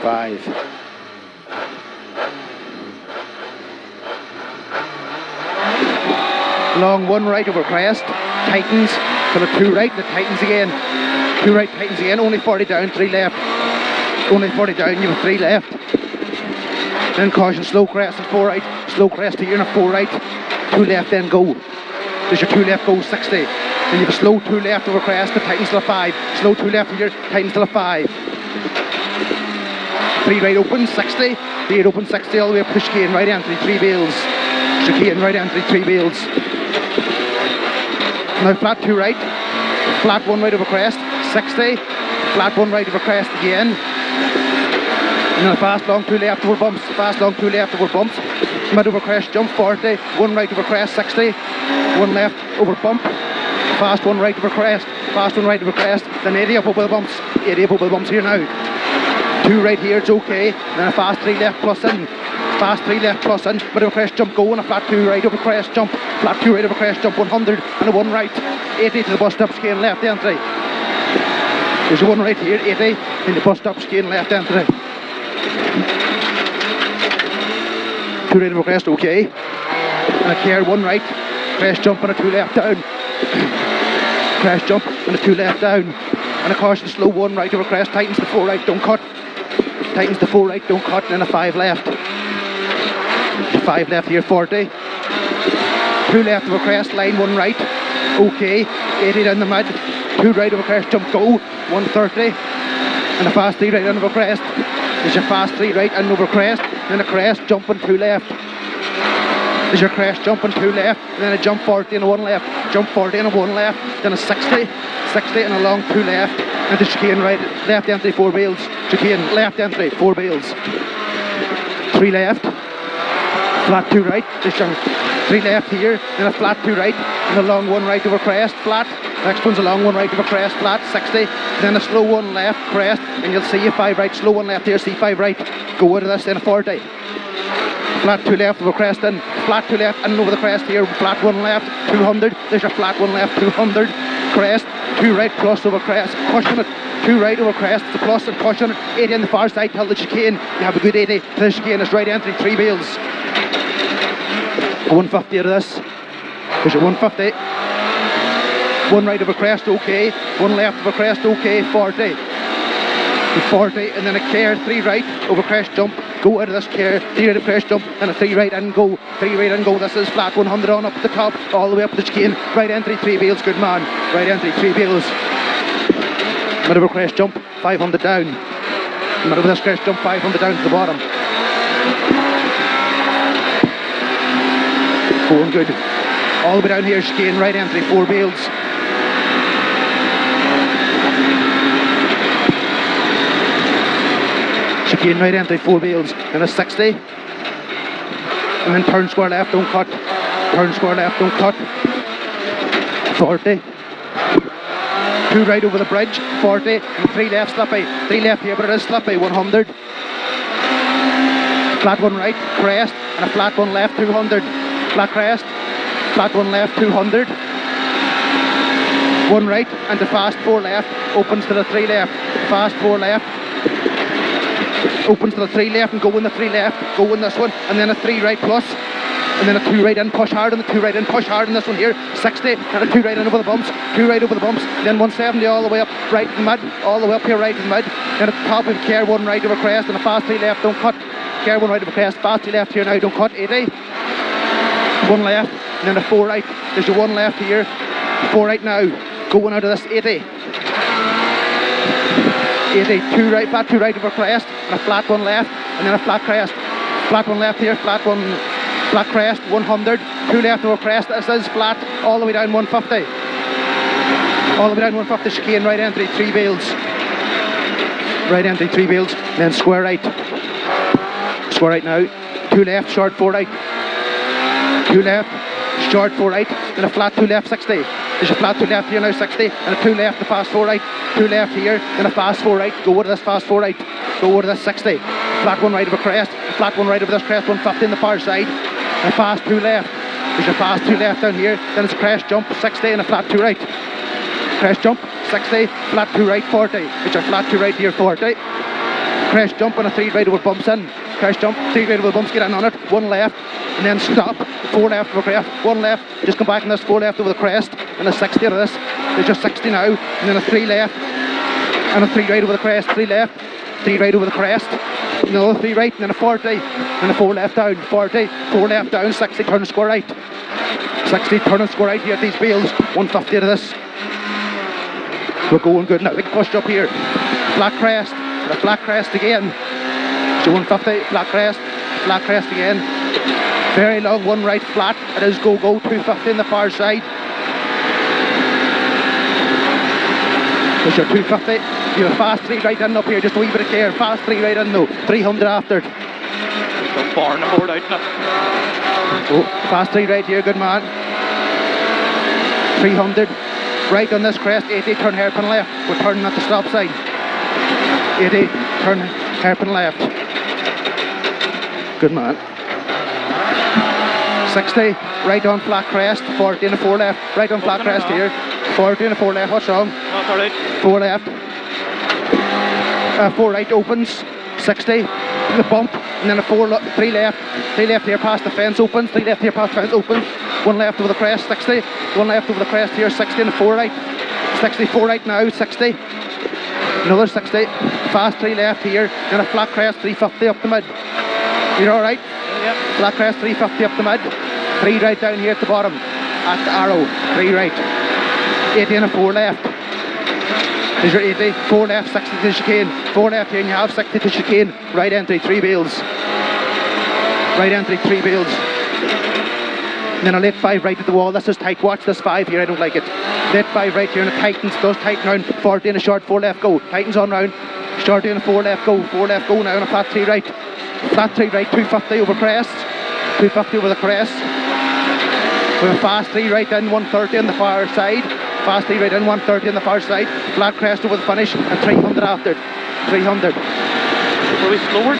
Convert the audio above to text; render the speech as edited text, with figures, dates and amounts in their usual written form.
5. Long 1 right over crest, tightens, to the 2 right, the tightens again. 2 right, tightens again, only 40 down, 3 left. Only 40 down, you have 3 left. Then caution, slow crest and 4 right, slow crest here and a 4 right, 2 left, then go. There's your 2 left, go 60. Then you have a slow 2 left over crest, the tightens to a 5. Slow 2 left here, tightens to a 5. 3 right open, 60. 3 right open, 60, all the way up to chicane, right entry, 3 bales. Chicane, right entry, 3 bales. Now flat 2 right, flat 1 right over crest, 60. Flat 1 right over crest again. And then a fast long 2 left over bumps, fast long 2 left over bumps. Mid over crest, jump 40. 1 right over crest, 60. 1 left over bump. Fast 1 right over crest, fast 1 right over crest. Then 80 up over the bumps, 80 up over the bumps here now. 2 right here, it's okay. Then a fast 3 left plus in. Fast 3 left plus in, mid over crest jump go, and a flat 2 right over crest jump. Flat 2 right over crest jump 100 and a 1 right. 80 to the bus stop chicane left entry. There's a 1 right here, 80 in the bus stop chicane left entry. 2 right over crest, okay. And a care 1 right, crest jump and a 2 left down. Crest jump and a 2 left down. And a caution slow 1 right over crest, tightens the 4 right, don't cut. Tightens the 4 right, don't cut, and then a 5 left. 5 left here, 40. 2 left over crest, line 1 right, okay. 80 down the mid. 2 right over crest, jump go, 130. And a fast 3 right over crest. There's your fast 3 right and over crest. Then a crest, jump and 2 left. There's your crest, jump and 2 left. And then a jump 40 and a 1 left. Jump 40 and a 1 left. Then a 60. 60 and a long 2 left. And the chicane right, left entry 4 bales. Chicane left entry 4 bales. 3 left. Flat 2 right. There's your 3 left here. Then a flat 2 right. And a long 1 right over crest. Flat. Next one's a long 1 right over crest. Flat 60. Then a slow 1 left crest. And you'll see a 5 right. Slow 1 left here. See 5 right. Go out of this. Then a 40. Flat 2 left over crest in. Flat 2 left and over the crest here. Flat 1 left. 200. There's your flat 1 left. 200. Crest. 2 right plus over crest. Cushion it. 2 right over crest. The plus and cushion it. 80 on the far side till the chicane. You have a good 80 to the chicane. It's right entry. 3 bales. 150 out of this. There's your 150. 1 right over crest, okay. 1 left over crest, okay. 40. 40, and then a care 3 right over crest jump. Go out of this care. 3 right over crest jump, and a 3 right and go. 3 right and go. This is flat 100 on up at the top, all the way up the chicane. Right entry, 3 bales, good man. Right entry, 3 bales. Mid over crest jump, 500 down. Mid over this crest jump, 500 down to the bottom. Going good. All the way down here, chicane, right entry, 4 bales. Chicane, right entry, 4 bales. Then a 60. And then turn square left, don't cut. Turn square left, don't cut. 40. 2 right over the bridge, 40. And 3 left, slippy. 3 left here, but it is slippy, 100. Flat 1 right, crest. And a flat 1 left, 200. Flat crest, flat 1 left, 200. 1 right, and the fast 4 left, opens to the 3 left. Fast 4 left, opens to the 3 left, and go in the 3 left, go in this one, and then a 3 right plus, and then a 2 right in, push hard on the 2 right in, push hard on this one here, 60, and a 2 right in over the bumps, 2 right over the bumps, then 170 all the way up, right in the mid, all the way up here, right in the mid, then at the top of care 1 right over crest, and a fast 3 left, don't cut, care 1 right over crest, fast 3 left here now, don't cut, 80. 1 left, and then a 4 right. There's your 1 left here, 4 right now. Going out of this, 80. 80, 2 right, flat 2 right over crest, and a flat 1 left, and then a flat crest. Flat 1 left here, flat crest, 100. 2 left over crest, this is flat, all the way down 150. All the way down 150, chicane, right entry, 3 bales. Right entry, 3 bales, and then square right. Square right now. 2 left, short, 4 right. 2 left, short 4 right, then a flat 2 left 60. There's a flat 2 left here now 60, and a 2 left, the fast 4 right. 2 left here, then a fast 4 right. Go over to this fast 4 right. Go over to this 60. Flat 1 right over crest, flat 1 right over this crest, 150 in the far side. And a fast 2 left. There's a fast 2 left down here, then it's a crest jump 60 and a flat 2 right. Crest jump 60, flat 2 right 40. There's a flat 2 right here 40. crest jump and a 3 right over bumps in, crest jump, 3 right over bumps, get in on it, 1 left, and then stop, 4 left over crest, 1 left, just come back in this, 4 left over the crest, and a 60 out of this, there's just 60 now, and then a 3 left, and a 3 right over the crest, 3 left, 3 right over the crest, another 3 right, and then a 40, and a 4 left down, 40, 4 left down, 60, turn and square right, 60, turn and square right here at these bales, 150 out of this. We're going good now, big push up here, flat crest, the flat crest again, so 150, flat crest again, very long, 1 right flat, it is go, 250 on the far side. There's your 250, you have fast 3 right in up here, just a wee bit of care, fast 3 right in though, 300 after. The bar and the board out now. Oh, fast 3 right here, good man. 300, right on this crest, 80, turn hairpin left, we're turning at the stop sign. 80, turn hairpin left. Good man. 60, right on flat crest, 40 and a 4 left, right on flat crest here, 40 and a 4 left, what's wrong? That's alright. 4 left, 4 right opens, 60, the bump, and then a 3 left here past the fence opens, 3 left here past the fence opens, 1 left over the crest, 60, 1 left over the crest here, 60 and a 4 right, 60, 4 right now, 60, another 60, fast 3 left here, then a flat crest, 350 up the mid, you're alright? Yep. Flat crest, 350 up the mid, 3 right down here at the bottom, at the arrow, 3 right, 80 and a 4 left, there's your 80, 4 left, 60 to chicane, 4 left here and you have 60 to chicane, right entry, 3 bales, right entry, 3 bales, and then a late 5 right at the wall, this is tight, watch this 5 here, I don't like it, late 5 right here and it tightens, does tighten round, 40 and a short 4 left go, tightens on round, short and a 4 left go now and a flat 3 right, flat 3 right, 250 over crest, 250 over the crest, with a fast 3 right in, 130 on the far side, fast 3 right in, 130 on the far side, flat crest over the finish and 300 after, 300. Were we slower?